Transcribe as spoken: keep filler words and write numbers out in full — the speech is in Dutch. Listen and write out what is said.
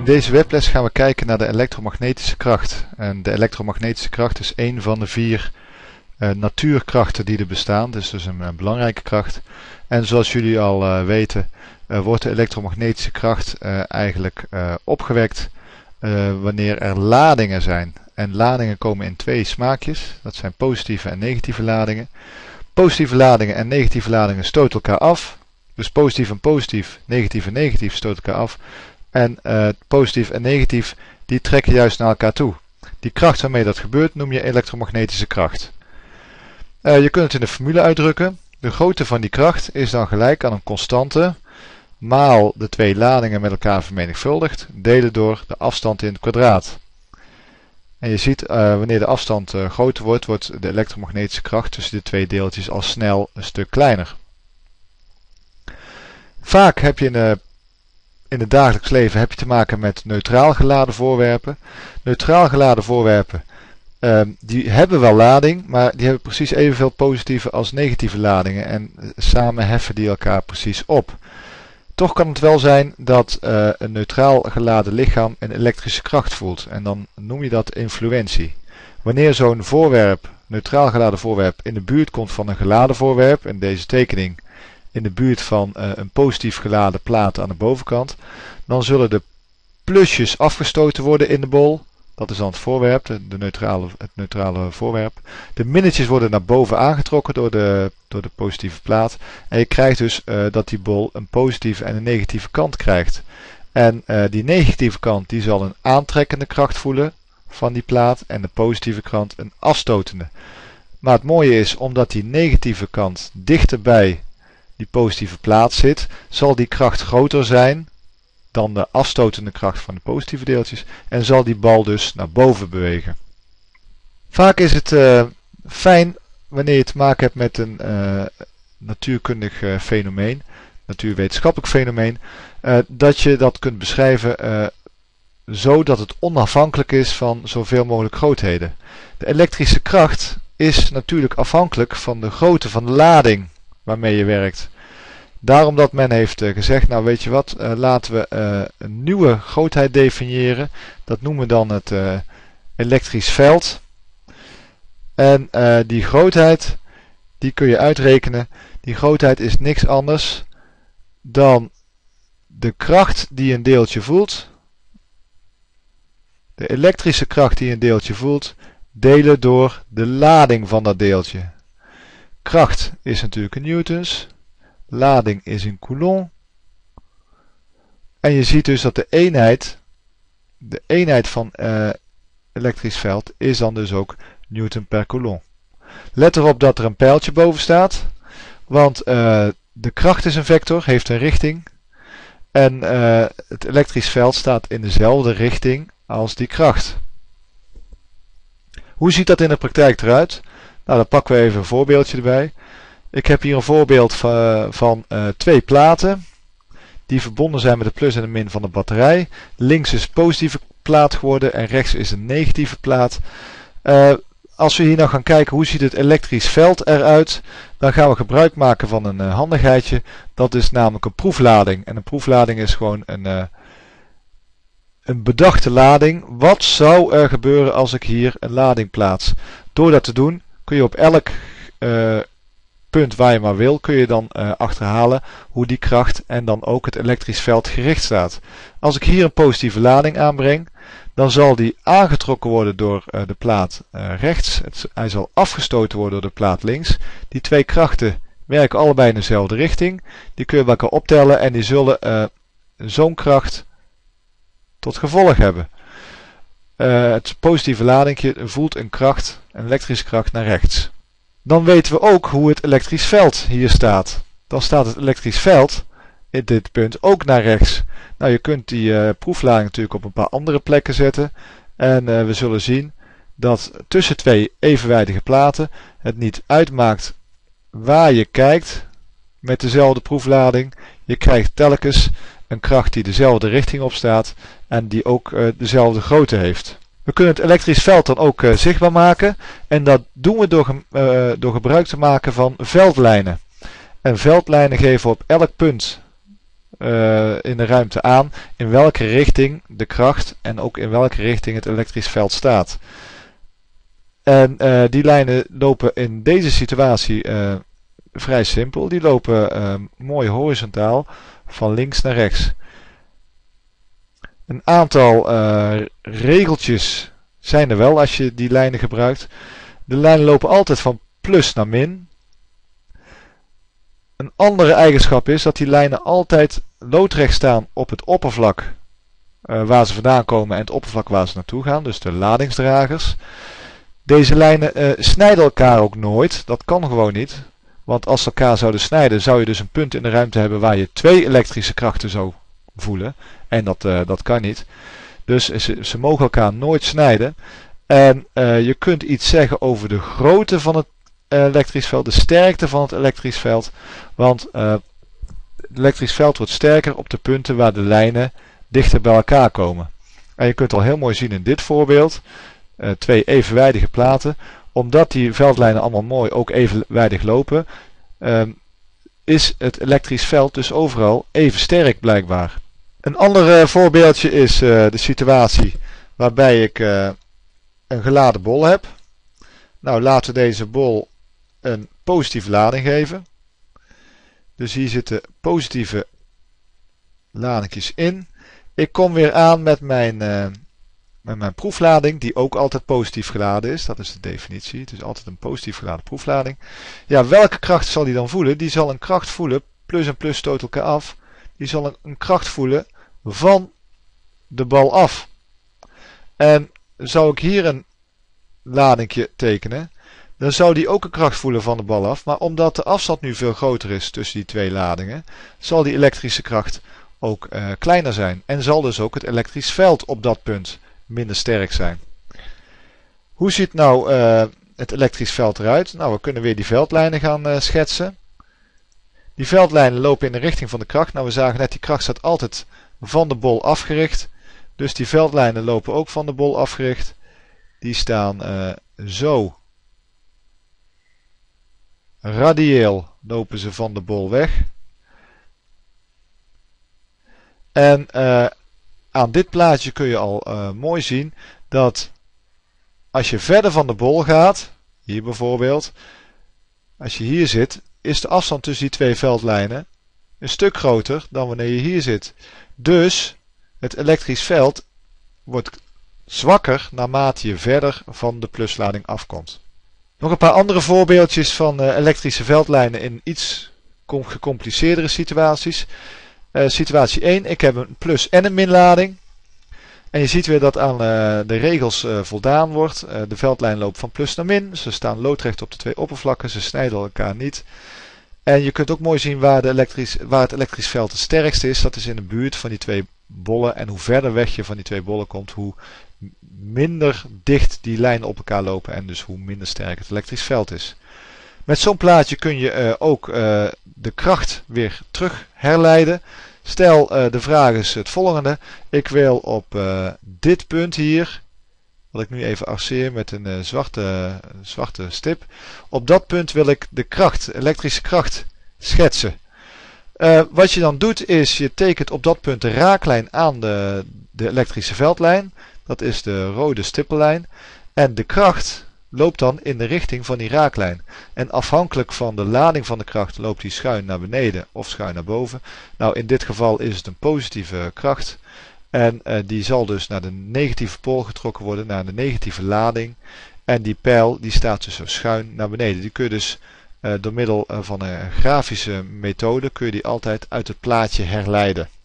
In deze webles gaan we kijken naar de elektromagnetische kracht. En de elektromagnetische kracht is een van de vier uh, natuurkrachten die er bestaan. Dus dat is een uh, belangrijke kracht. En zoals jullie al uh, weten uh, wordt de elektromagnetische kracht uh, eigenlijk uh, opgewekt uh, wanneer er ladingen zijn. En ladingen komen in twee smaakjes. Dat zijn positieve en negatieve ladingen. Positieve ladingen en negatieve ladingen stoten elkaar af. Dus positief en positief, negatief en negatief stoten elkaar af. En uh, positief en negatief die trekken juist naar elkaar toe. Die kracht waarmee dat gebeurt noem je elektromagnetische kracht. Uh, je kunt het in de formule uitdrukken. De grootte van die kracht is dan gelijk aan een constante maal de twee ladingen met elkaar vermenigvuldigd delen door de afstand in het kwadraat. En je ziet uh, wanneer de afstand uh, groter wordt, wordt de elektromagnetische kracht tussen de twee deeltjes al snel een stuk kleiner. Vaak heb je in, uh, in het dagelijks leven heb je te maken met neutraal geladen voorwerpen. Neutraal geladen voorwerpen uh, die hebben wel lading, maar die hebben precies evenveel positieve als negatieve ladingen. En uh, samen heffen die elkaar precies op. Toch kan het wel zijn dat uh, een neutraal geladen lichaam een elektrische kracht voelt. En dan noem je dat influentie. Wanneer zo'n voorwerp, neutraal geladen voorwerp, in de buurt komt van een geladen voorwerp, en deze tekening in de buurt van uh, een positief geladen plaat aan de bovenkant, dan zullen de plusjes afgestoten worden in de bol. Dat is dan het voorwerp, de, de neutrale, het neutrale voorwerp. De minnetjes worden naar boven aangetrokken door de, door de positieve plaat. En je krijgt dus uh, dat die bol een positieve en een negatieve kant krijgt. En uh, die negatieve kant die zal een aantrekkende kracht voelen van die plaat en de positieve kant een afstotende. Maar het mooie is, omdat die negatieve kant dichter bij die positieve plaat zit, zal die kracht groter zijn dan de afstotende kracht van de positieve deeltjes en zal die bal dus naar boven bewegen. Vaak is het uh, fijn wanneer je te maken hebt met een uh, natuurkundig uh, fenomeen, natuurwetenschappelijk fenomeen, uh, dat je dat kunt beschrijven uh, zo dat het onafhankelijk is van zoveel mogelijk grootheden. De elektrische kracht is natuurlijk afhankelijk van de grootte van de lading waarmee je werkt. Daarom dat men heeft uh, gezegd, nou weet je wat, uh, laten we uh, een nieuwe grootheid definiëren. Dat noemen we dan het uh, elektrisch veld. En uh, die grootheid, die kun je uitrekenen. Die grootheid is niks anders dan de kracht die een deeltje voelt. De elektrische kracht die een deeltje voelt, delen door de lading van dat deeltje. Kracht is natuurlijk in newtons. Lading is in coulomb. En je ziet dus dat de eenheid, de eenheid van uh, elektrisch veld is dan dus ook newton per coulomb. Let erop dat er een pijltje boven staat. Want uh, de kracht is een vector, heeft een richting. En uh, het elektrisch veld staat in dezelfde richting als die kracht. Hoe ziet dat in de praktijk eruit? Nou, dan pakken we even een voorbeeldje erbij. Ik heb hier een voorbeeld van, van uh, twee platen die verbonden zijn met de plus en de min van de batterij. Links is een positieve plaat geworden en rechts is een negatieve plaat. Uh, als we hier nou gaan kijken hoe ziet het elektrisch veld eruit, dan gaan we gebruik maken van een uh, handigheidje. Dat is namelijk een proeflading. En een proeflading is gewoon een, uh, een bedachte lading. Wat zou er gebeuren als ik hier een lading plaats? Door dat te doen kun je op elk uh, punt waar je maar wil, kun je dan uh, achterhalen hoe die kracht en dan ook het elektrisch veld gericht staat. Als ik hier een positieve lading aanbreng, dan zal die aangetrokken worden door uh, de plaat uh, rechts. Het, hij zal afgestoten worden door de plaat links. Die twee krachten werken allebei in dezelfde richting. Die kun je bij elkaar optellen en die zullen uh, zo'n kracht tot gevolg hebben. Uh, het positieve ladingje voelt een kracht, een elektrische kracht naar rechts. Dan weten we ook hoe het elektrisch veld hier staat. Dan staat het elektrisch veld in dit punt ook naar rechts. Nou, je kunt die uh, proeflading natuurlijk op een paar andere plekken zetten. En uh, we zullen zien dat tussen twee evenwijdige platen het niet uitmaakt waar je kijkt met dezelfde proeflading. Je krijgt telkens een kracht die dezelfde richting op staat en die ook uh, dezelfde grootte heeft. We kunnen het elektrisch veld dan ook uh, zichtbaar maken en dat doen we door, uh, door gebruik te maken van veldlijnen. En veldlijnen geven op elk punt uh, in de ruimte aan in welke richting de kracht en ook in welke richting het elektrisch veld staat. En uh, die lijnen lopen in deze situatie uh, vrij simpel. Die lopen uh, mooi horizontaal van links naar rechts. Een aantal uh, regeltjes zijn er wel als je die lijnen gebruikt. De lijnen lopen altijd van plus naar min. Een andere eigenschap is dat die lijnen altijd loodrecht staan op het oppervlak uh, waar ze vandaan komen en het oppervlak waar ze naartoe gaan, dus de ladingsdragers. Deze lijnen uh, snijden elkaar ook nooit, dat kan gewoon niet. Want als ze elkaar zouden snijden, zou je dus een punt in de ruimte hebben waar je twee elektrische krachten zou voelen. En dat, uh, dat kan niet. Dus ze, ze mogen elkaar nooit snijden. En uh, je kunt iets zeggen over de grootte van het elektrisch veld, de sterkte van het elektrisch veld. Want uh, het elektrisch veld wordt sterker op de punten waar de lijnen dichter bij elkaar komen. En je kunt al heel mooi zien in dit voorbeeld. Uh, twee evenwijdige platen. Omdat die veldlijnen allemaal mooi ook evenwijdig lopen, uh, is het elektrisch veld dus overal even sterk blijkbaar. Een ander uh, voorbeeldje is uh, de situatie waarbij ik uh, een geladen bol heb. Nou, laten we deze bol een positieve lading geven. Dus hier zitten positieve ladingjes in. Ik kom weer aan met mijn, uh, met mijn proeflading, die ook altijd positief geladen is. Dat is de definitie. Het is altijd een positief geladen proeflading. Ja, welke kracht zal die dan voelen? Die zal een kracht voelen, plus en plus stoot elkaar af. Die zal een, een kracht voelen van de bal af. En zou ik hier een ladingje tekenen, dan zou die ook een kracht voelen van de bal af. Maar omdat de afstand nu veel groter is tussen die twee ladingen, zal die elektrische kracht ook uh, kleiner zijn. En zal dus ook het elektrisch veld op dat punt minder sterk zijn. Hoe ziet nou uh, het elektrisch veld eruit? Nou, we kunnen weer die veldlijnen gaan uh, schetsen. Die veldlijnen lopen in de richting van de kracht. Nou, we zagen net, die kracht staat altijd van de bol afgericht. Dus die veldlijnen lopen ook van de bol afgericht. Die staan uh, zo. Radieel lopen ze van de bol weg. En uh, aan dit plaatje kun je al uh, mooi zien dat als je verder van de bol gaat, hier bijvoorbeeld, als je hier zit, is de afstand tussen die twee veldlijnen een stuk groter dan wanneer je hier zit. Dus het elektrisch veld wordt zwakker naarmate je verder van de pluslading afkomt. Nog een paar andere voorbeeldjes van uh, elektrische veldlijnen in iets gecompliceerdere situaties. Uh, situatie één, ik heb een plus en een minlading. En je ziet weer dat aan uh, de regels uh, voldaan wordt. Uh, de veldlijn loopt van plus naar min. Ze staan loodrecht op de twee oppervlakken. Ze snijden elkaar niet. En je kunt ook mooi zien waar, de elektrisch, waar het elektrisch veld het sterkst is. Dat is in de buurt van die twee bollen. En hoe verder weg je van die twee bollen komt, hoe minder dicht die lijnen op elkaar lopen. En dus hoe minder sterk het elektrisch veld is. Met zo'n plaatje kun je uh, ook uh, de kracht weer terug herleiden. Stel, uh, de vraag is het volgende. Ik wil op uh, dit punt hier, wat ik nu even arceer met een uh, zwarte, uh, zwarte stip. Op dat punt wil ik de kracht, elektrische kracht, schetsen. Uh, wat je dan doet is, je tekent op dat punt de raaklijn aan de, de elektrische veldlijn. Dat is de rode stippellijn. En de kracht loopt dan in de richting van die raaklijn. En afhankelijk van de lading van de kracht loopt die schuin naar beneden of schuin naar boven. Nou, in dit geval is het een positieve kracht. En uh, die zal dus naar de negatieve pool getrokken worden, naar de negatieve lading. En die pijl die staat dus zo schuin naar beneden. Die kun je dus uh, door middel uh, van een grafische methode kun je die altijd uit het plaatje herleiden.